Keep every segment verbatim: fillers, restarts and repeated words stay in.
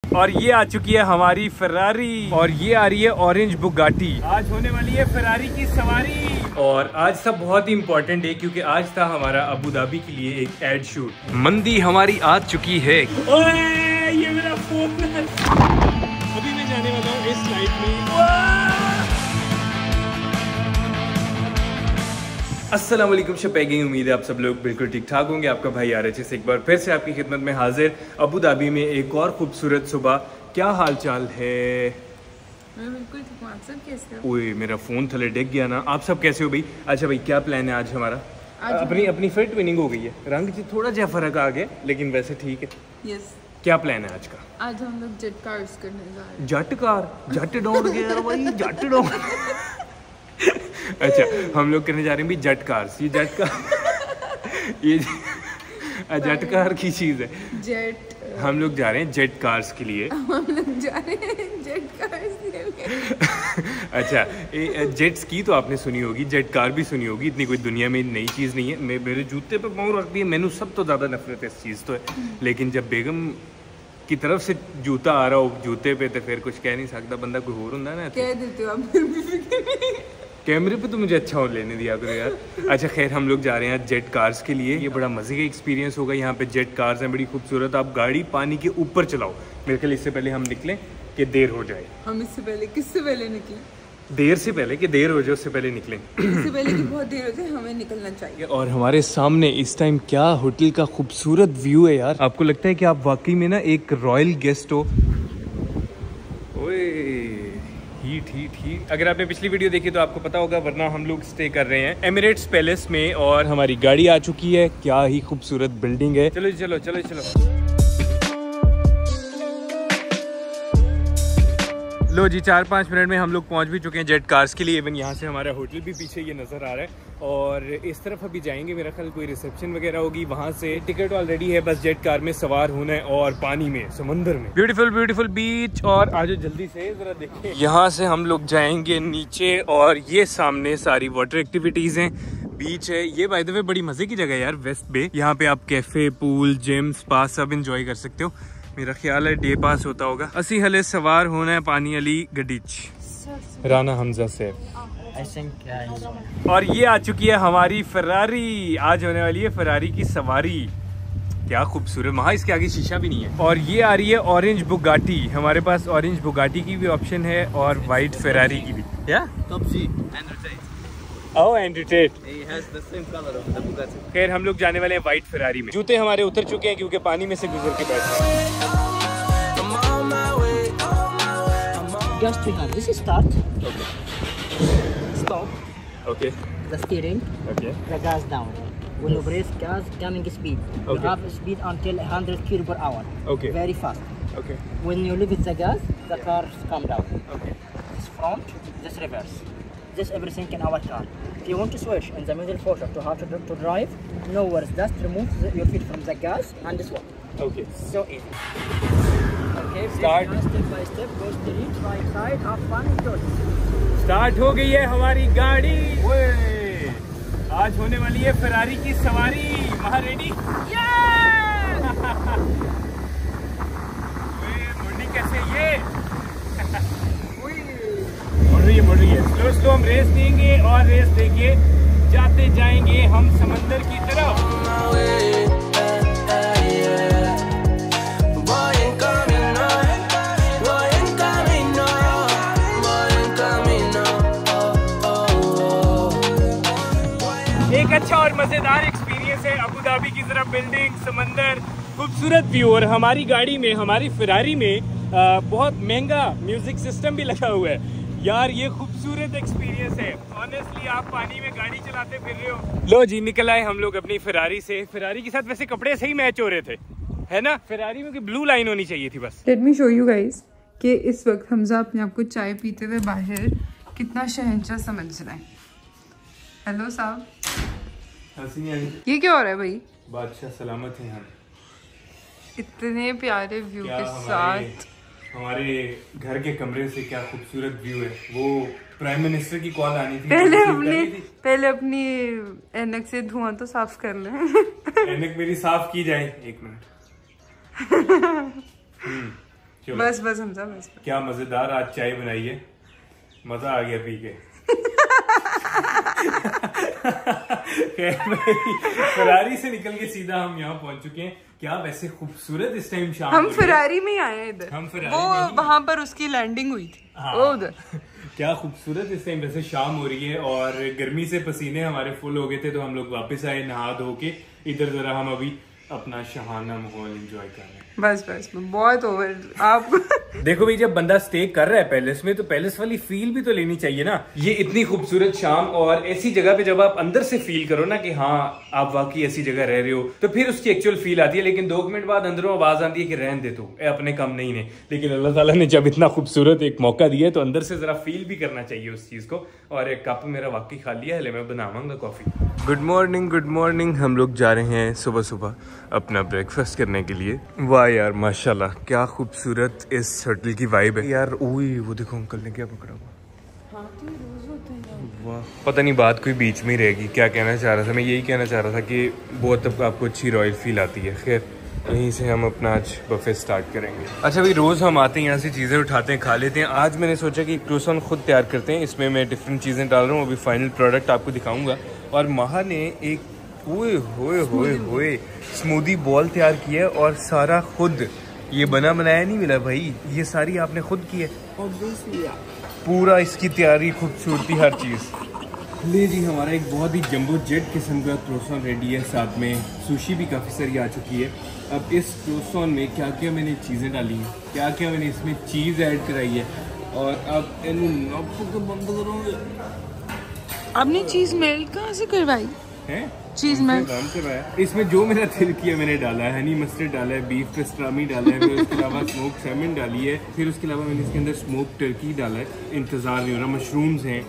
और ये आ चुकी है हमारी फरारी और ये आ रही है ऑरेंज बुगाटी। आज होने वाली है फरारी की सवारी। और आज सब बहुत ही इम्पोर्टेंट है क्योंकि आज था हमारा अबू धाबी के लिए एक एड शूट। मंदी हमारी आ चुकी है। ओए, ये मेरा फोन है। अभी मैं जाने वाला हूँ इस लाइट में। अस्सलाम वालेकुम शपैगिंग, उम्मीद है आप सब लोग बिल्कुल ठीक ठाक होंगे। आपका भाई आ रहे से एक बार फिर से आपकी खिदमत में हाजिर अबू धाबी में एक और खूबसूरत सुबह। क्या हाल चाल है? मैं बिल्कुल ठीक हूं, आप सब कैसे हो? ओए मेरा फ़ोन थले डिग गया ना। आप सब कैसे हो भाई? अच्छा भाई, क्या प्लान है आज हमारा? आज अपनी अपनी फिट ट्विनिंग हो गई है, रंग से थोड़ा जा फर्क आ गया लेकिन वैसे ठीक है। यस। क्या प्लान है आज का? आज हम लोग जेट कार्स करने जा रहे हैं। जट कार? जट डोंट गया भाई, जट डोंट। अच्छा, हम लोग करने जा रहे हैं भी जट कार्स। ये जट कार ये जट कार की चीज़ है। जेट हम लोग जा रहे हैं जेट कार्स के लिए। हम लोग जा रहे हैं जेट कार्स के लिए। अच्छा, जेट्स की तो आपने सुनी होगी, जेट कार भी सुनी होगी। इतनी कोई दुनिया में नई चीज़ नहीं है। मैं मेरे जूते पे पाँव रख दिए, मैंने सब तो ज़्यादा नफरत है इस चीज़ तो है। लेकिन जब बेगम की तरफ से जूता आ रहा हो जूते पे तो फिर कुछ कह नहीं सकता बंदा। कोई और होता ना, कह देते हो आप। फिर भी कैमरे पे तो मुझे अच्छा हो लेने दिया करो यार। अच्छा खैर, हम लोग जा रहे हैं जेट कार्स के लिए। ये बड़ा मज़े का एक्सपीरियंस होगा। यहाँ पे जेट कार्स हैं बड़ी खूबसूरत। आप गाड़ी पानी के ऊपर चलाओ। मेरे ख्याल इससे पहले हम निकलें कि देर हो जाए। हम इससे पहले किससे पहले निकले? देर से पहले कि देर हो जाए उससे पहले निकलें। इससे पहले कि बहुत देर हो जाए, हमें निकलना चाहिए। और हमारे सामने इस टाइम क्या होटल का खूबसूरत व्यू है यार। आपको लगता है कि आप वाकई में ना एक रॉयल गेस्ट हो। Heat heat heat. अगर आपने पिछली वीडियो देखी तो आपको पता होगा, वरना हम लोग स्टे कर रहे हैं एमिरेट्स पैलेस में और हमारी गाड़ी आ चुकी है। क्या ही खूबसूरत बिल्डिंग है। चलो चलो चलो चलो। लो जी, चार पाँच मिनट में हम लोग पहुंच भी चुके हैं जेट कार्स के लिए। इवन यहाँ से हमारा होटल भी पीछे ये नज़र आ रहा है। और इस तरफ अभी जाएंगे, मेरा ख्याल कोई रिसेप्शन वगैरह होगी। वहाँ से टिकट ऑलरेडी है, बस जेट कार में सवार होना है और पानी में, समंदर में। Beautiful beautiful beach. और आज जल्दी से जरा देखें, यहाँ से हम लोग जाएंगे नीचे और ये सामने सारी वाटर एक्टिविटीज़ हैं। बीच है ये, बाय द वे बड़ी मज़े की जगह है यार, वेस्ट बे। यहाँ पे आप कैफ़े, पूल, जिम, स्पा सब इंजॉय कर सकते हो। मेरा ख्याल है डे पास होता होगा। असी हले सवार होना है पानी अली गडीच राना हमजा से। और ये आ चुकी है हमारी फरारी। आज होने वाली है फरारी की सवारी। क्या खूबसूरत। वहाँ इसके आगे शीशा भी नहीं है। और ये आ रही है ऑरेंज बुगाटी। हमारे पास ऑरेंज बुगाटी की भी ऑप्शन है और वाइट फरारी की भी। क्या Oh, and rotate. He has the same color of the Bugatti. खैर, हम लोग जाने वाले हैं वाइट फरारी में। जूते हमारे उतर चुके हैं क्योंकि पानी में से गुजर के बैठे हैं। Just we have this is start. Okay. Stop. Okay. The steering. Okay. The gas down. When you press gas, coming speed. You Okay. have speed until one hundred kilo per hour. Okay. Very fast. Okay. When you leave it the gas, the car come down. Okay. This front, this reverse. This everything in our car. If you want to switch in the middle portion to how to, to drive, no worries. Just remove the, your feet from the gas and this one. Okay. So easy. Okay. Start. Now step by step. Go straight, right side, have fun, enjoy. Start हो गई है हमारी गाड़ी। ओए, आज होने वाली है फरारी की सवारी। वहाँ रेडी? मुड़नी कैसे ये? मुड़ रही है मुड़ रही है। स्लो स्लो हम रेस देंगे और रेस देंगे जाते जाएंगे हम समंदर की तरफ। एक अच्छा और मजेदार एक्सपीरियंस है अबू धाबी की तरफ। बिल्डिंग, समंदर, खूबसूरत व्यू। और हमारी गाड़ी में, हमारी फरारी में आ, बहुत महंगा म्यूजिक सिस्टम भी लगा हुआ है यार। ये खूबसूरत एक्सपीरियंस है। ऑनेस्टली आप पानी में गाड़ी चलाते फिर रहे हो। लो जी, निकल आए हम लोग अपनी फरारी से। फरारी के साथ वैसे कपड़े सही मैच हो रहे थे, है ना? फरारी में ब्लू लाइन होनी चाहिए थी बस। Let me show you guys कि इस वक्त हमजा अपने आप को चाय पीते हुए बाहर कितना शहंशाह समझ रहा है। हेलो साहब। ये क्या हो रहा है भाई? बादशाह सलामत है यहाँ। इतने प्यारे व्यू के साथ हमारे घर के कमरे से क्या खूबसूरत व्यू है। वो प्राइम मिनिस्टर की कॉल आनी थी। पहले अपनी पहले अपनी ऐनक से धुआं तो साफ कर लें। ऐनक मेरी साफ की जाए। एक मिनट। बस बस हमजा बस। क्या मजेदार आज चाय बनाई है, मजा आ गया पी के। फरारी से निकल के सीधा हम यहाँ पहुंच चुके हैं। क्या वैसे खूबसूरत इस टाइम शाम। हम फरारी में आए हैं इधर, हम फरारी वो वहाँ पर उसकी लैंडिंग हुई थी। हाँ। वो उधर क्या खूबसूरत इस टाइम वैसे शाम हो रही है और गर्मी से पसीने हमारे फुल हो गए थे, तो हम लोग वापस आए नहा धो के। इधर जरा हम अभी अपना शहाना माहौल एंजॉय कर रहे हैं। बस बस बहुत ओवर आप। देखो भाई, जब बंदा स्टे कर रहा है पैलेस में तो पैलेस वाली फील भी तो लेनी चाहिए ना। ये इतनी खूबसूरत शाम और ऐसी जगह पे जब आप अंदर से फील करो ना कि हाँ आप वाकई ऐसी जगह रह रहे हो, तो फिर उसकी एक्चुअल फील आती है। लेकिन दो मिनट बाद अंदरों आवाज आती है कि रहने दे तू, अपने कम नहीं ने। लेकिन अल्लाह ताला ने जब इतना खूबसूरत एक मौका दिया तो अंदर से जरा फील भी करना चाहिए उस चीज को। और एक कप मेरा वाकई खाली है, मैं बनाऊंगा coffee. Good morning, good morning. हम लोग जा रहे हैं सुबह सुबह अपना ब्रेकफास्ट करने के लिए। वाह यार माशाल्लाह, क्या खूबसूरत इस होटल की वाइब है यार। ओए वो देखो अंकल ने क्या पकड़ा हुआ। वाह, पता नहीं बात कोई बीच में ही रहेगी। क्या कहना चाह रहा था मैं, यही कहना चाह रहा था कि बहुत अब आपको अच्छी रॉयल फील आती है। खैर यहीं से हम अपना आज बफे स्टार्ट करेंगे। अच्छा भाई, रोज़ हम आते हैं यहाँ से चीज़ें उठाते हैं, खा लेते हैं। आज मैंने सोचा कि क्रोसन खुद तैयार करते हैं। इसमें मैं डिफरेंट चीज़ें डाल रहा हूँ, अभी फाइनल प्रोडक्ट आपको दिखाऊंगा। और महा ने एक ओए होए होए होए स्मूदी बॉल तैयार की है और सारा खुद, ये बना बनाया नहीं मिला भाई, ये सारी आपने खुद की है। पूरा इसकी तैयारी, खूबसूरती, हर चीज़। ले जी, हमारा एक बहुत ही जंबो जेट किस्म का क्रोसन रेडी है। साथ में सुशी भी काफ़ी सारी आ चुकी है। अब इस क्रोसन में क्या क्या मैंने चीज़ें डाली हैं, क्या क्या मैंने इसमें चीज़ ऐड कराई है, और अब इन बंद करोगे। आपने चीज़ मेल्ट कहाँ से करवाई है? चीज़ मेल्ट काम करवाया। इसमें जो मेरा दिल किया मैंने डाला है। हनी मस्टर्ड डाला है, बीफ पेस्ट्रामी डाला है, फिर उसके अलावा स्मोक सैमन डाली है, फिर उसके अलावा मैंने इसके अंदर स्मोक टर्की डाला है। इंतज़ार नहीं हो रहा, मशरूम्स हैं।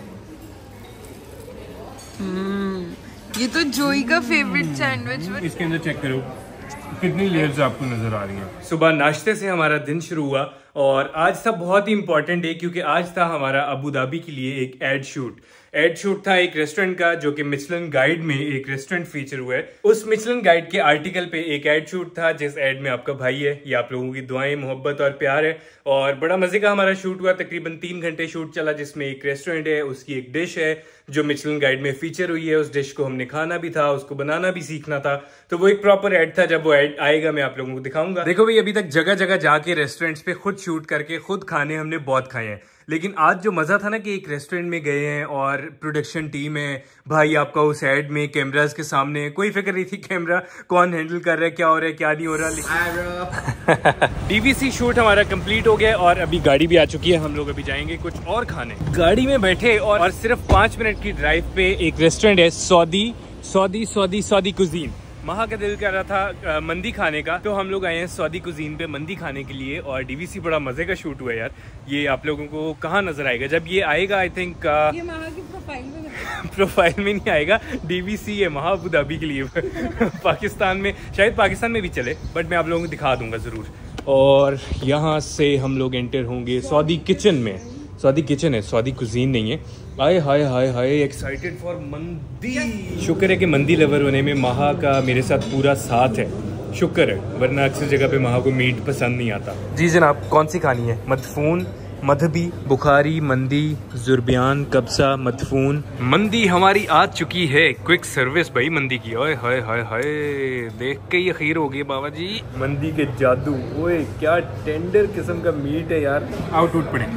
ये तो जोई का फेवरेट सैंडविच। इसके अंदर चेक करो कितनी लेयर्स आपको नजर आ रही हैं। सुबह नाश्ते से हमारा दिन शुरू हुआ और आज था बहुत ही इंपॉर्टेंट डे, क्योंकि आज था हमारा अबू धाबी के लिए एक एड शूट। एड शूट था एक रेस्टोरेंट का, जो कि मिचलन गाइड में एक रेस्टोरेंट फीचर हुआ है। उस मिचलन गाइड के आर्टिकल पे एक एड शूट था, जिस एड में आपका भाई है, ये आप लोगों की दुआएं, मोहब्बत और प्यार है। और बड़ा मजे का हमारा शूट हुआ। तकरीबन तीन घंटे शूट चला, जिसमें एक रेस्टोरेंट है, उसकी एक डिश है जो मिचलन गाइड में फीचर हुई है। उस डिश को हमने खाना भी था, उसको बनाना भी सीखना था। तो वो एक प्रॉपर एड था। जब वो एड आएगा मैं आप लोगों को दिखाऊंगा। देखो भाई, अभी तक जगह जगह जाके रेस्टोरेंट्स पे खुद शूट करके खुद खाने हमने बहुत खाए हैं, लेकिन आज जो मजा था ना कि एक रेस्टोरेंट में गए हैं और प्रोडक्शन टीम है, भाई आपका उस एड में कैमरास के सामने, कोई फिक्र नहीं थी कैमरा कौन हैंडल कर रहा है, क्या हो रहा है क्या नहीं हो रहा। डीवीसी शूट हमारा कंप्लीट हो गया और अभी गाड़ी भी आ चुकी है। हम लोग अभी जाएंगे कुछ और खाने। गाड़ी में बैठे और, और सिर्फ पांच मिनट की ड्राइव पे एक रेस्टोरेंट है, Saudi Saudi Saudi Saudi cuisine. महा का दिल कर रहा था आ, मंदी खाने का, तो हम लोग आए हैं सऊदी कुजीन पे मंदी खाने के लिए। और डीवीसी बड़ा मजे का शूट हुआ है यार। ये आप लोगों को कहाँ नजर आएगा जब ये आएगा, आई थिंक ये महा की प्रोफाइल में प्रोफाइल में नहीं आएगा। डीवीसी है महा अबू धाबी के लिए पाकिस्तान में, शायद पाकिस्तान में भी चले, बट मैं आप लोगों को दिखा दूंगा जरूर। और यहाँ से हम लोग एंटर होंगे सऊदी किचन में। सऊदी किचन है, सऊदी कुजीन नहीं है। आए हाय हाय हाय, एक्साइटेड फॉर मंदी। शुक्र है कि मंदी लवर होने में महा का मेरे साथ पूरा साथ है, शुक्र है, वरना अक्सर जगह पे महा को मीट पसंद नहीं आता। जी जनाब, कौन सी खानी है? मदफून, मधबी, बुखारी, मंदी, जुर्बियान, कब्सा, मदफून। मंदी हमारी आ चुकी है, क्विक सर्विस भाई मंदी की। ओए हाय हाय हाय, देख के ही खीर हो गई बाबा जी। मंदी के जादू, ओए क्या टेंडर किस्म का मीट है यार। आउट उठ पड़े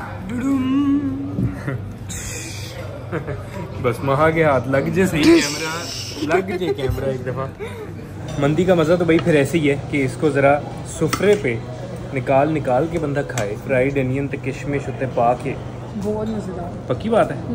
बस महा के हाथ लग जे सही कैमरा, लग जे कैमरा एक दफा। मंदी का मजा तो भाई फिर ऐसे ही है कि इसको जरा सुफरे पे निकाल निकाल के बंदा खाए, फ्राइड अनियन तो किशमिश होते पा के, बहुत मजेदार। पक्की बात है।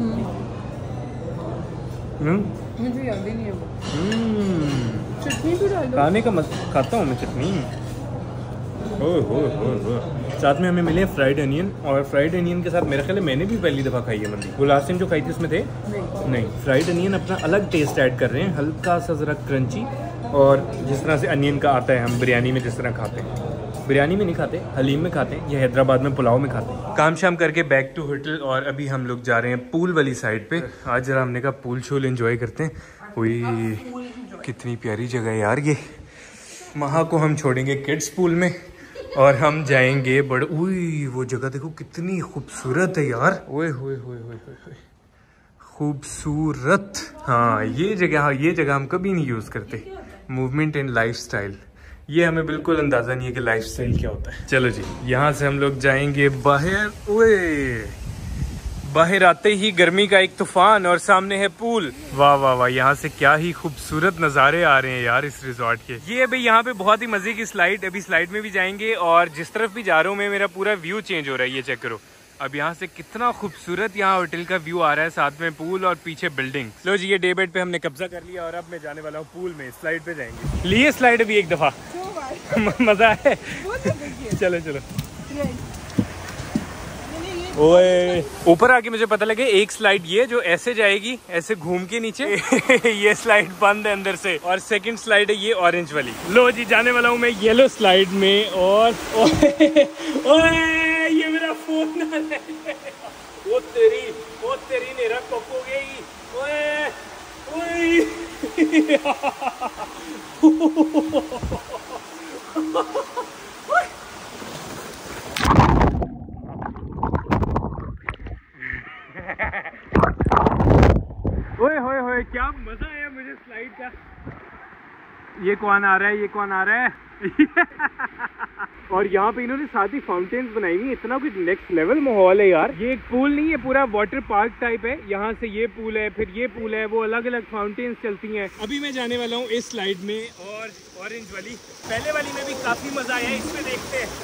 हम्म, मुझे याद ही नहीं है। हम्म, चटनी भी डालो। खाने का मत खाता हूँ मैं चटनी। हो हो हो हो साथ में हमें मिले फ्राइड अनियन, और फ्राइड अनियन के साथ मेरे ख्याल मैंने भी पहली दफ़ा खाई है मंदी। वो लास्ट टाइम जो खाई थी उसमें थे नहीं, नहीं। फ्राइड अनियन अपना अलग टेस्ट ऐड कर रहे हैं, हल्का सा ज़रा क्रंची, और जिस तरह से अनियन का आता है हम बिरयानी में जिस तरह खाते हैं। बिरयानी में नहीं खाते, हलीम में खाते हैं, या हैदराबाद में पुलाव में खाते हैं। काम शाम करके बैक टू होटल, और अभी हम लोग जा रहे हैं पूल वाली साइड पे। आज जरा हमने कहा पूल शूल एंजॉय करते हैं। वही कितनी प्यारी जगह है यार ये। महा को हम छोड़ेंगे किड्स पूल में और हम जाएंगे बड़ उई वो जगह देखो कितनी खूबसूरत है यार। ओए होए होए होए होए खूबसूरत। हाँ ये जगह हाँ ये जगह हम कभी नहीं यूज करते। मूवमेंट एंड लाइफस्टाइल, ये हमें बिल्कुल अंदाजा नहीं है कि लाइफस्टाइल क्या होता है। चलो जी यहाँ से हम लोग जाएंगे बाहर। ओए बाहर आते ही गर्मी का एक तूफान और सामने है पूल। वाह वाह वाह, यहाँ से क्या ही खूबसूरत नज़ारे आ रहे हैं यार इस रिजॉर्ट के। ये अभी यहाँ पे बहुत ही मजे की स्लाइड, अभी स्लाइड में भी जाएंगे और जिस तरफ भी जा रहा हूँ मैं मेरा पूरा व्यू चेंज हो रहा है। ये चेक करो अब यहाँ से कितना खूबसूरत यहाँ होटल का व्यू आ रहा है, साथ में पूल और पीछे बिल्डिंग। लो जी ये डे बेड पे हमने कब्जा कर लिया और अब मैं जाने वाला हूँ पूल में, स्लाइड पे जाएंगे। लिए स्लाइड अभी एक दफा मजा है। चलो चलो ओए ऊपर आके मुझे पता लगे एक स्लाइड ये जो ऐसे जाएगी ऐसे घूम के नीचे ये स्लाइड बंद है अंदर से, और सेकंड स्लाइड है ये ऑरेंज वाली। लो जी जाने वाला हूँ मैं येलो स्लाइड में और ओए, ओए ये मेरा फोन ना ले। ओ तेरी ओ तेरी मेरा कोको गई। ओए ओए ओए होए होए क्या मजा आया मुझे स्लाइड का। ये कौन आ रहा है, ये कौन आ रहा है और यहाँ पे इन्होंने साथ ही फाउंटेन्स बनाई हुई, इतना कुछ नेक्स्ट लेवल माहौल है यार। ये एक पूल नहीं है, पूरा वाटर पार्क टाइप है। यहाँ से ये पूल है, फिर ये पूल है, वो अलग अलग फाउंटेन्स चलती हैं। अभी मैं जाने वाला हूँ इस स्लाइड में और ऑरेंज वाली। पहले वाली में भी काफी मजा आया, इसमें देखते हैं।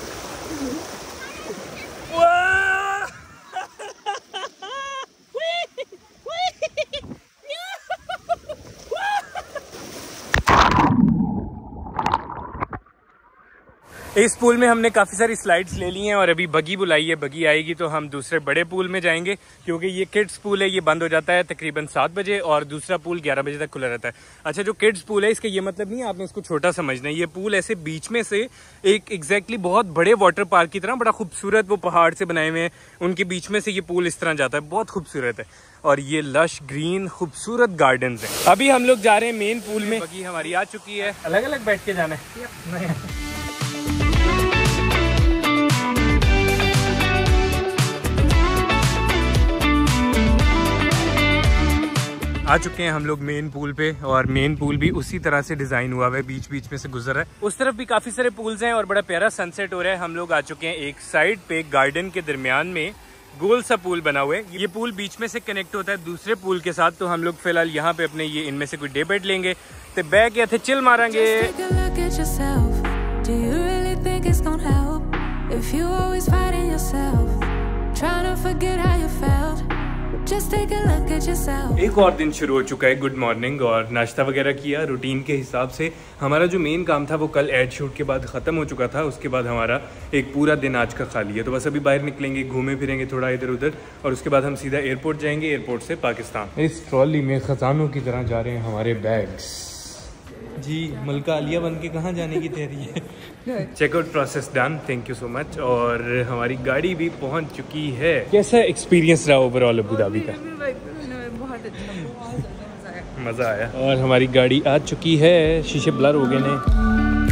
इस पूल में हमने काफ़ी सारी स्लाइड्स ले ली हैं और अभी बगी बुलाई है, बगी आएगी तो हम दूसरे बड़े पूल में जाएंगे, क्योंकि ये किड्स पूल है, ये बंद हो जाता है तकरीबन सात बजे और दूसरा पूल ग्यारह बजे तक खुला रहता है। अच्छा जो किड्स पूल है इसका ये मतलब नहीं है आपने इसको छोटा समझना है। ये पूल ऐसे बीच में से एक एग्जैक्टली बहुत बड़े वाटर पार्क की तरह, बड़ा खूबसूरत वो पहाड़ से बनाए हुए हैं, उनके बीच में से ये पूल इस तरह जाता है, बहुत खूबसूरत है। और ये लश ग्रीन खूबसूरत गार्डन्स हैं। अभी हम लोग जा रहे हैं मेन पूल में, बगी हमारी आ चुकी है। अलग अलग बैठ के जाना है। आ चुके हैं हम लोग मेन पूल पे, और मेन पूल भी उसी तरह से डिजाइन हुआ है, बीच बीच में से गुजर है। उस तरफ भी काफी सारे पूल्स हैं और बड़ा प्यारा सनसेट हो रहा है। हम लोग आ चुके हैं एक साइड पे, गार्डन के दरमियान में गोल सा पूल बना हुआ है। ये पूल बीच में से कनेक्ट होता है दूसरे पूल के साथ। तो हम लोग फिलहाल यहाँ पे अपने ये इनमें से कोई डे बेड लेंगे तो बैग के थे चिल मारेंगे। एक और दिन शुरू हो चुका है। गुड मॉर्निंग, और नाश्ता वगैरह किया रूटीन के हिसाब से। हमारा जो मेन काम था वो कल एड शूट के बाद ख़त्म हो चुका था। उसके बाद हमारा एक पूरा दिन आज का खाली है, तो बस अभी बाहर निकलेंगे, घूमे फिरेंगे थोड़ा इधर उधर, और उसके बाद हम सीधा एयरपोर्ट जाएंगे, एयरपोर्ट से पाकिस्तान। इस ट्रॉली में खजानों की तरह जा रहे हैं हमारे बैग्स। जी मलका आलिया बन के कहाँ जाने की तैयारी है। Checkout process done, thank you so much. और हमारी गाड़ी भी पहुंच चुकी है। कैसा एक्सपीरियंस रहा ओवरऑल अबू धाबी का? बहुत अच्छा, मज़ा आया। और हमारी गाड़ी आ चुकी है, शीशे ब्लर हो गए ने।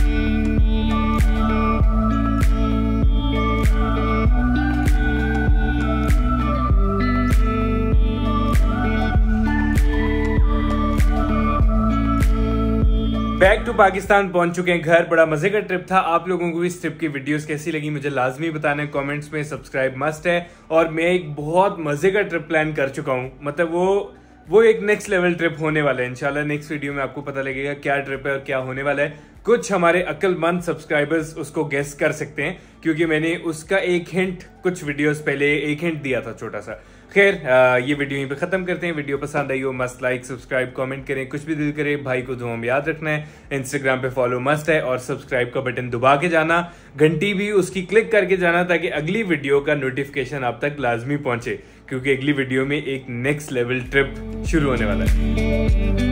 बैक टू पाकिस्तान पहुंच चुके हैं घर। बड़ा मजे का ट्रिप था। आप लोगों को इस ट्रिप की वीडियोस कैसी लगी मुझे लाजमी बताना कमेंट्स में। सब्सक्राइब मस्ट है। और मैं एक बहुत मजे का ट्रिप प्लान कर चुका हूं, मतलब वो वो एक नेक्स्ट लेवल ट्रिप होने वाला है। इंशाल्लाह नेक्स्ट वीडियो में आपको पता लगेगा क्या ट्रिप है और क्या होने वाला है। कुछ हमारे अक्लमंद सब्सक्राइबर्स उसको गेस कर सकते हैं, क्योंकि मैंने उसका एक हिंट कुछ वीडियोस पहले एक हिंट दिया था छोटा सा। खैर ये वीडियो यहीं पे खत्म करते हैं। वीडियो पसंद आई हो मस्त लाइक सब्सक्राइब कमेंट करें, कुछ भी दिल करे। भाई को दुआ में याद रखना है। इंस्टाग्राम पे फॉलो मस्त है, और सब्सक्राइब का बटन दबा के जाना, घंटी भी उसकी क्लिक करके जाना, ताकि अगली वीडियो का नोटिफिकेशन आप तक लाजमी पहुंचे, क्योंकि अगली वीडियो में एक नेक्स्ट लेवल ट्रिप शुरू होने वाला है।